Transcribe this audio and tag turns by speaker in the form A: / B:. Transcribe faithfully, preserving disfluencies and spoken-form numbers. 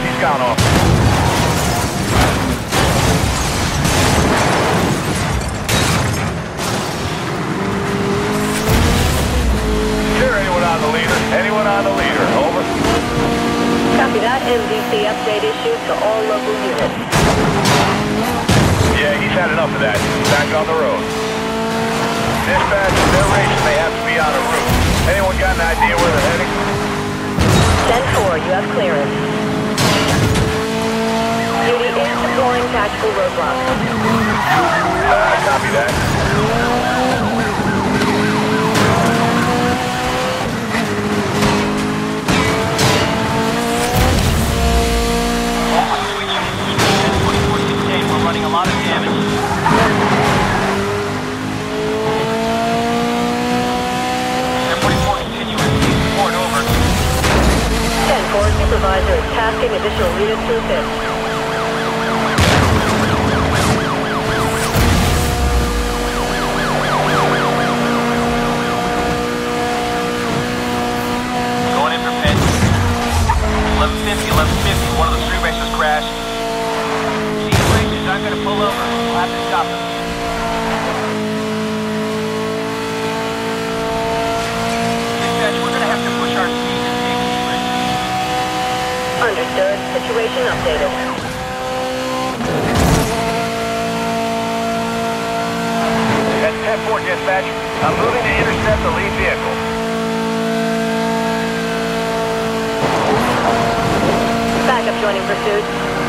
A: He's gone off. Sure, anyone on the leader? Anyone on the leader? Over.
B: Copy that. M D C update issued to all local units.
A: Yeah, he's had enough of that. Back on the road. Dispatch, their race may have to be on a route. Anyone got an idea where they're heading?
B: ten four, you have clearance. Duty is deploying tactical roadblock.
A: Uh, copy that.
C: We're running a lot of damage. ten forty-four continuous. Report over.
B: ten four, supervisor is tasking additional units to assist.
C: Going in for pit. eleven fifty, eleven fifty. One of the street racers crashed. I'm going to pull over. We'll have to stop them. Dispatch, we're going to have to push our speed to take these races.
B: Understood. Situation updated.
A: That's ten four, dispatch. I'm moving to intercept the lead vehicle.
B: Backup joining pursuit.